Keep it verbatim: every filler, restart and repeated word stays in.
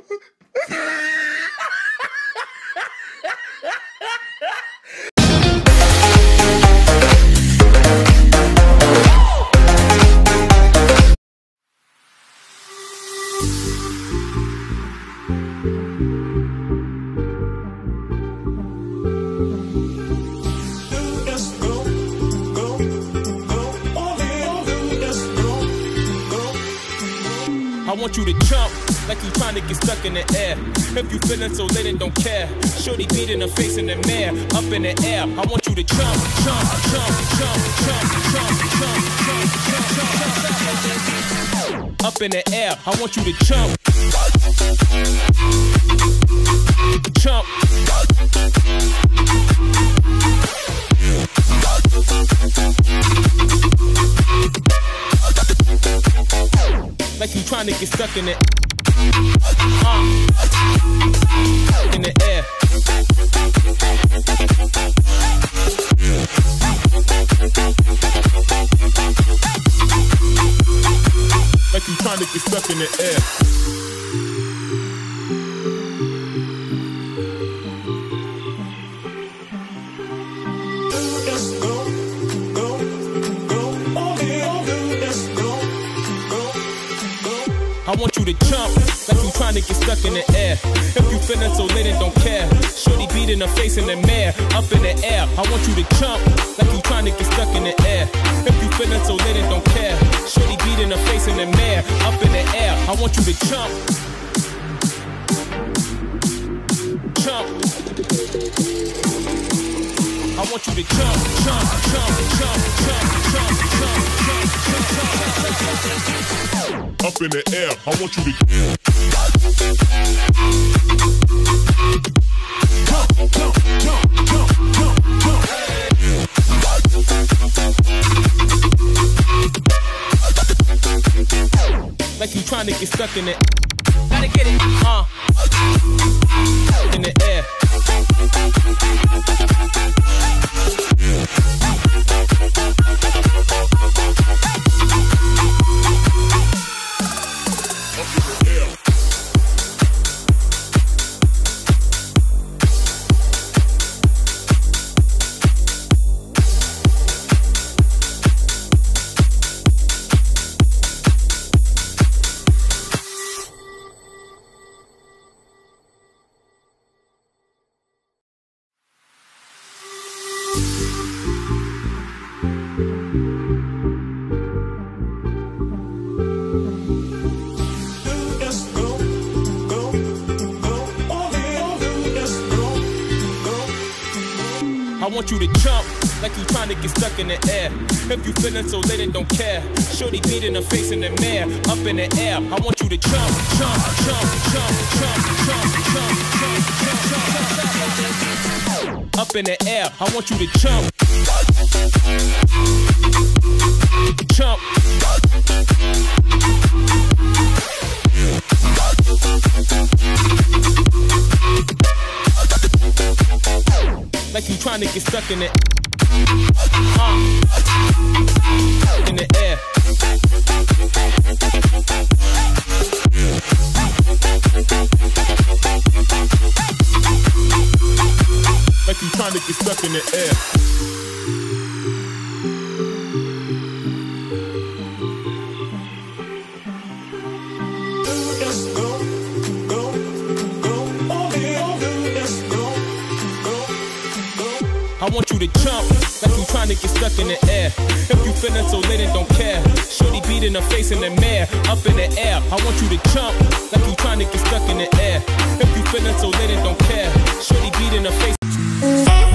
I want you to jump like you trying to get stuck in the air. If you feeling so lit and don't care, shorty beat in the face in the mirror, up in the air. I want you to jump, jump, jump, jump, jump, jump, jump, jump, jump, jump, up in the air. I want you to jump, jump. Like you trying to get stuck in it. Uh, in the air. Like you trying to get stuck in the air. I want you to jump like you trying to get stuck in the air. If you feeling so lit and don't care, shorty beat in the face in the mirror, up in the air. I want you to jump like you trying to get stuck in the air. If you feeling so lit and don't care, shorty beat in the face in the mirror, up in the air. I want you to jump, jump. I want you to jump, jump, jump, jump, jump, jump, jump, jump, jump, jump. Up in the air, I want you to jump, jump, jump, jump, jump, jump. Like you trying to get stuck in it. Gotta get it, uh. In the air. I want you to jump like you trying to get stuck in the air. If you feeling so lit and don't care, shorty beat in the face in the mirror, up in the air. I want you to jump, jump, jump, jump, jump, jump, jump, jump, jump, up in the air. I want you to jump, jump. Like you trying to get stuck in it. Uh, in the air. Like you trying to get stuck in the air. I want you to jump like you trying to get stuck in the air. If you feeling so lit and don't care, shorty beat in the face in the mirror, up in the air. I want you to jump like you trying to get stuck in the air. If you feeling so lit and don't care, shorty beat in the face.